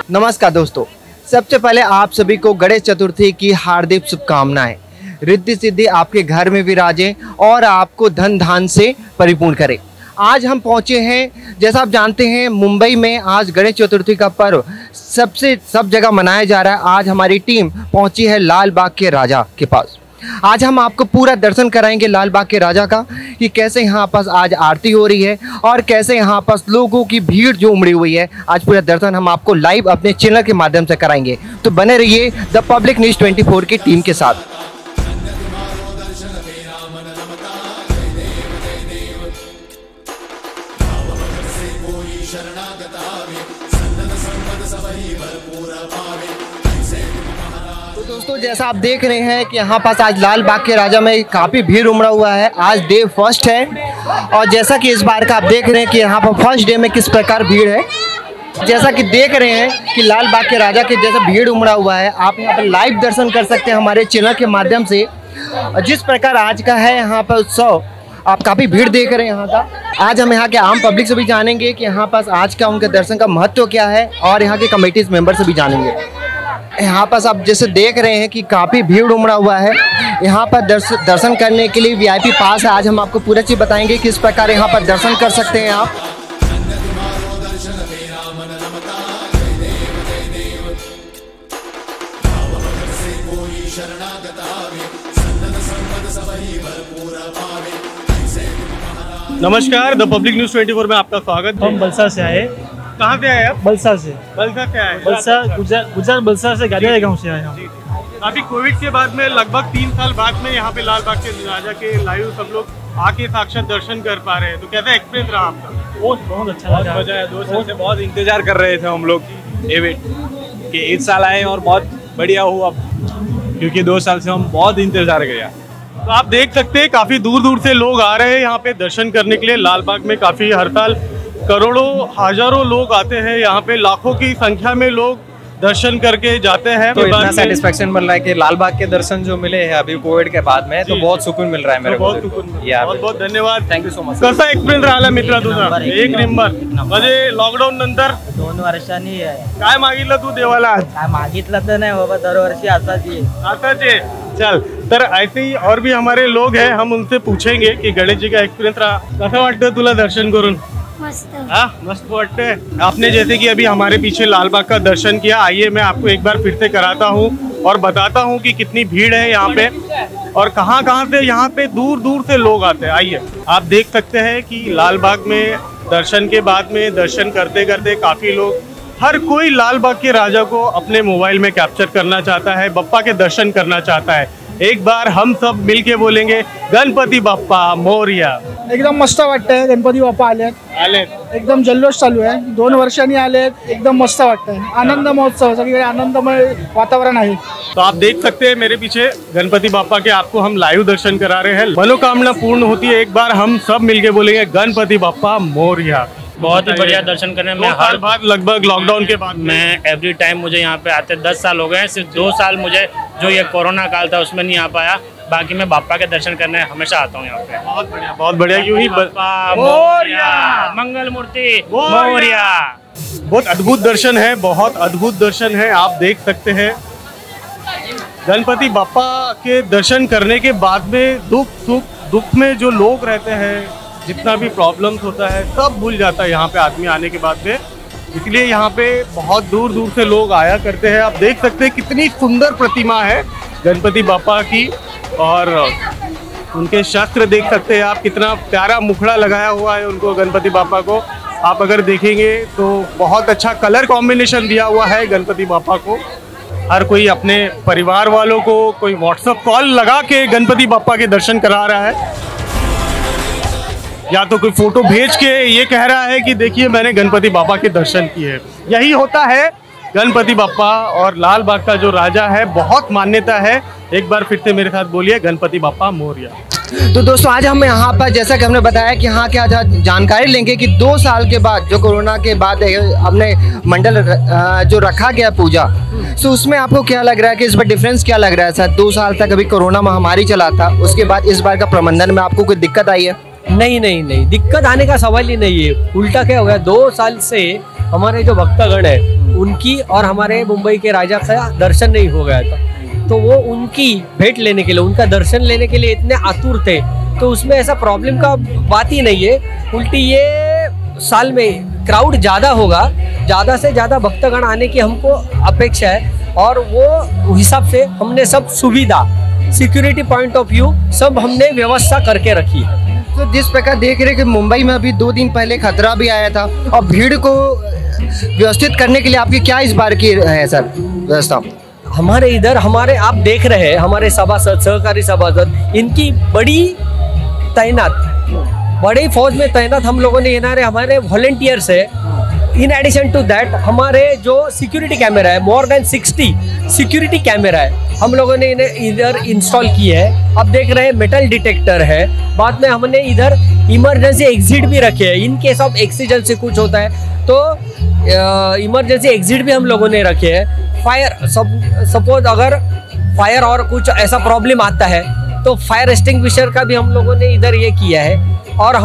नमस्कार दोस्तों, सबसे पहले आप सभी को गणेश चतुर्थी की हार्दिक शुभकामनाएं। रिद्धि सिद्धि आपके घर में विराजे और आपको धन धान से परिपूर्ण करे। आज हम पहुंचे हैं, जैसा आप जानते हैं, मुंबई में आज गणेश चतुर्थी का पर्व सब जगह मनाया जा रहा है। आज हमारी टीम पहुंची है लाल बाग के राजा के पास। आज हम आपको पूरा दर्शन कराएंगे लाल बाग के राजा का, कि कैसे यहाँ पास आज आरती हो रही है और कैसे यहाँ पास लोगों की भीड़ जो उमड़ी हुई है। आज पूरा दर्शन हम आपको लाइव अपने चैनल के माध्यम से कराएंगे। तो बने रहिए द पब्लिक न्यूज़ 24 की टीम के साथ। तो दोस्तों, जैसा आप देख रहे हैं कि यहाँ पास आज लाल बाग के राजा में काफ़ी भीड़ उमड़ा हुआ है। आज डे फर्स्ट है और जैसा कि इस बार का आप देख रहे हैं कि यहाँ पर फर्स्ट डे में किस प्रकार भीड़ है। जैसा कि देख रहे हैं कि लाल बाग के राजा के जैसा भीड़ उमड़ा हुआ है, आप यहाँ पर लाइव दर्शन कर सकते हैं हमारे चैनल के माध्यम से। जिस प्रकार आज का है यहाँ पर उत्सव, आप काफ़ी भीड़ देख रहे हैं यहाँ का। आज हम यहाँ के आम पब्लिक से भी जानेंगे कि यहाँ पास आज का उनके दर्शन का महत्व क्या है और यहाँ के कमेटीज मेंबर से भी जानेंगे। यहाँ पास आप जैसे देख रहे हैं कि काफ़ी भीड़ उमड़ा हुआ है। यहाँ पर दर्शन करने के लिए वीआईपी पास है। आज हम आपको पूरा चीज़ बताएंगे किस प्रकार यहाँ पर दर्शन कर सकते हैं आप। नमस्कार, द पब्लिक न्यूज़ 24 में आपका स्वागत है। हम बलसा से आए। कहाँ से आए आप? बलसा से। बलसा से आए? बलसा गुजरात बलसा से गाड़िया गाँव से आए हम। अभी कोविड के बाद में लगभग 3 साल बाद में यहाँ पे लाल बाग के राजा के लाइव सब लोग आके साक्षात दर्शन कर पा रहे हैं, तो कैसा एक्सपीरियंस रहा आपका? बहुत अच्छा लगा। मजा है। 2 साल से बहुत इंतजार कर रहे थे हम लोग इवेंट कि इस साल आए और बहुत बढ़िया हुआ, क्योंकि 2 साल से हम बहुत इंतजार किया। तो आप देख सकते हैं काफी दूर दूर से लोग आ रहे हैं यहाँ पे दर्शन करने के लिए। लाल बाग में काफी हर साल करोड़ों हजारों लोग आते हैं यहाँ पे, लाखों की संख्या में लोग दर्शन करके जाते हैं। तो इतना सेटिस्फेक्शन मिल रहा है कि लाल बाग के दर्शन जो मिले हैं अभी कोविड के बाद में, तो बहुत सुकून मिल रहा है मेरे को। बहुत बहुत धन्यवाद, थँक्यू सो मच। कसा एक्सपिरियन्स राहिला मित्रा तुझा? एक नंबर. म्हणजे लॉकडाऊन नंतर 2 वर्षांनी काय मागितलं तू देवाला? काय मागितलं तर नाही बाबा, दरवर्षी असाच आहे। चल, तर ऐसे ही और भी हमारे लोग हैं, हम उनसे पूछेंगे कि गणेश जी का एक्सपीरियंस रहा। कसं वाटतं तुला दर्शन करून? मस्त वाटतं। आपने जैसे कि अभी हमारे पीछे लाल बाग का दर्शन किया, आइए मैं आपको एक बार फिर से कराता हूँ और बताता हूँ कि कितनी भीड़ है यहाँ पे और कहाँ से यहाँ पे दूर दूर से लोग आते हैं। आइए, आप देख सकते हैं कि लाल बाग में दर्शन के बाद में दर्शन करते करते काफ़ी लोग, हर कोई लाल बाग के राजा को अपने मोबाइल में कैप्चर करना चाहता है, बप्पा के दर्शन करना चाहता है। एक बार हम सब मिलके बोलेंगे गणपती बाप्पा मोरया। एकदम मस्त वाटतंय, गणपती बाप्पा आले। एकदम जल्लोष चालू आहे। 2 वर्षांनी आले, एकदम मस्त वाटतंय। आनंद महोत्सव, सगळीकडे आनंदमय वातावरण आहे। तो आप देख सकते हैं मेरे पीछे गणपति बाप्पा के आपको हम लाइव दर्शन करा रहे हैं। मनोकामना पूर्ण होती है। एक बार हम सब मिलके बोलेंगे गणपति बाप्पा मोरया। बहुत ही बढ़िया दर्शन करने में हर बार लगभग लॉकडाउन के बाद मैं एवरी टाइम मुझे यहाँ पे आते 10 साल हो गए हैं। सिर्फ 2 साल मुझे जो ये कोरोना काल था उसमें नहीं आ पाया, बाकी मैं बाप्पा के दर्शन करने हमेशा आता हूँ यहाँ पे। बहुत बढ़िया यूं ही मोरया, मंगल मूर्ति मोरया। बहुत अद्भुत दर्शन है, बहुत अद्भुत दर्शन है। आप देख सकते हैं गणपति बाप्पा के दर्शन करने के बाद में दुख में जो लोग रहते हैं, जितना भी प्रॉब्लम्स होता है सब भूल जाता है यहाँ पे आदमी आने के बाद में। इसलिए यहाँ पे बहुत दूर दूर से लोग आया करते हैं। आप देख सकते हैं कितनी सुंदर प्रतिमा है गणपति बाप्पा की और उनके शस्त्र देख सकते हैं आप, कितना प्यारा मुखड़ा लगाया हुआ है उनको गणपति बाप्पा को। आप अगर देखेंगे तो बहुत अच्छा कलर कॉम्बिनेशन दिया हुआ है गणपति बाप्पा को। हर कोई अपने परिवार वालों को कोई व्हाट्सएप कॉल लगा के गणपति बाप्पा के दर्शन करा रहा है, या तो कोई फोटो भेज के ये कह रहा है कि देखिए मैंने गणपति बाप्पा के दर्शन किए। यही होता है गणपति बाप्पा और लाल बाग का जो राजा है, बहुत मान्यता है। एक बार फिर से मेरे साथ बोलिए गणपति बाप्पा मोरया। तो दोस्तों, आज हम यहाँ पर जैसा कि हमने बताया कि यहाँ क्या जानकारी लेंगे कि 2 साल के बाद जो कोरोना के बाद हमने मंडल जो रखा गया पूजा, तो उसमें आपको क्या लग रहा है कि इस बार डिफरेंस क्या लग रहा है सर? 2 साल तक अभी कोरोना महामारी चला था, उसके बाद इस बार का प्रबंधन में आपको कोई दिक्कत आई है? नहीं, दिक्कत आने का सवाल ही नहीं है। उल्टा क्या हो गया, 2 साल से हमारे जो भक्तगण है उनकी और हमारे मुंबई के राजा का दर्शन नहीं हो गया था, तो वो उनकी भेंट लेने के लिए, उनका दर्शन लेने के लिए इतने आतुर थे। तो उसमें ऐसा प्रॉब्लम का बात ही नहीं है, उल्टी ये साल में क्राउड ज़्यादा होगा, ज़्यादा से ज़्यादा भक्तगण आने की हमको अपेक्षा है, और वो हिसाब से हमने सब सुविधा, सिक्योरिटी पॉइंट ऑफ व्यू सब हमने व्यवस्था करके रखी है। तो जिस प्रकार देख रहे हैं कि मुंबई में अभी 2 दिन पहले खतरा भी आया था, और भीड़ को व्यवस्थित करने के लिए आपकी क्या इस बार की है सर व्यवस्था? हमारे इधर आप देख रहे हैं हमारे सभासद, सहकारी सभासद, इनकी बड़ी तैनात, बड़ी फौज में तैनात हम लोगों ने हमारे वॉलंटियर्स है। इन एडिशन टू दैट हमारे जो सिक्योरिटी कैमरा है, मोर देन 60 सिक्योरिटी कैमरा है, हम लोगों ने इन्हें इधर इंस्टॉल किए है। अब देख रहे हैं मेटल डिटेक्टर है, बाद में हमने इधर इमरजेंसी एग्जिट भी रखे हैं, इन केस ऑफ एक्सीडेंट से कुछ होता है तो इमरजेंसी एग्जिट भी हम लोगों ने रखे हैं। फायर सपोज अगर फायर और कुछ ऐसा प्रॉब्लम आता है तो फायर एक्सटिंग्विशर का भी हम लोगों ने इधर ये किया है। और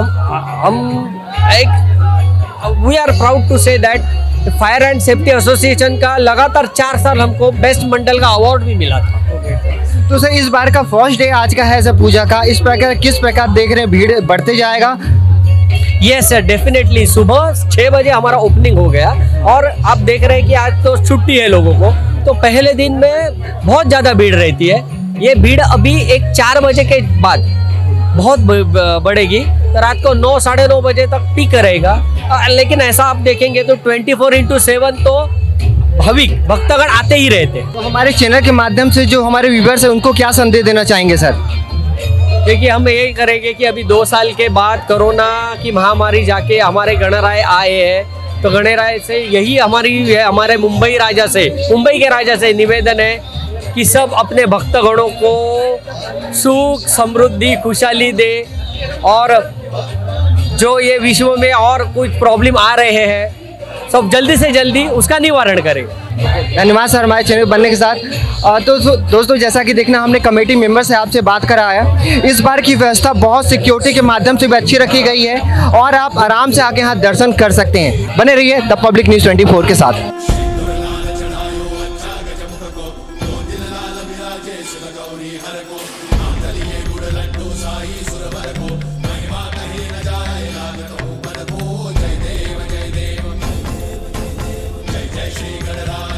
we are proud to say that fire and safety association का लगातार 4 साल हमको बेस्ट मंडल का अवार्ड भी मिला था। तो सर इस बार का फर्स्ट डे आज का है सर पूजा का, इस प्रकार किस प्रकार देख रहे हैं भीड़ बढ़ते जाएगा? यस सर, डेफिनेटली सुबह 6 बजे हमारा ओपनिंग हो गया, और आप देख रहे हैं कि आज तो छुट्टी है लोगों को, तो पहले दिन में बहुत ज़्यादा भीड़ रहती है। ये भीड़ अभी 4 बजे के बाद बहुत बढ़ेगी, तो रात को 9 साढ़े 9 बजे तक पीक रहेगा। लेकिन ऐसा आप देखेंगे तो 24/7 तो भक्तगण आते ही रहते। तो हमारे चैनल के माध्यम से जो हमारे व्यूवर्स हैं उनको क्या संदेश देना चाहेंगे सर? देखिए, हम यही करेंगे कि अभी 2 साल के बाद कोरोना की महामारी जाके हमारे गणराय आए हैं, तो गणराय से यही हमारे मुंबई के राजा से निवेदन है कि सब अपने भक्तगणों को सुख समृद्धि खुशहाली दे, और जो ये विश्व में और कुछ प्रॉब्लम आ रहे हैं सब जल्दी से जल्दी उसका निवारण करें। धन्यवाद सर हमारे चैनल बनने के साथ। तो दोस्तों जैसा कि देखना हमने कमेटी मेंबर से आपसे बात कराया, इस बार की व्यवस्था बहुत सिक्योरिटी के माध्यम से भी अच्छी रखी गई है, और आप आराम से आके यहाँ दर्शन कर सकते हैं। बने रहिए द पब्लिक न्यूज़ 24 के साथ। श्री गणराज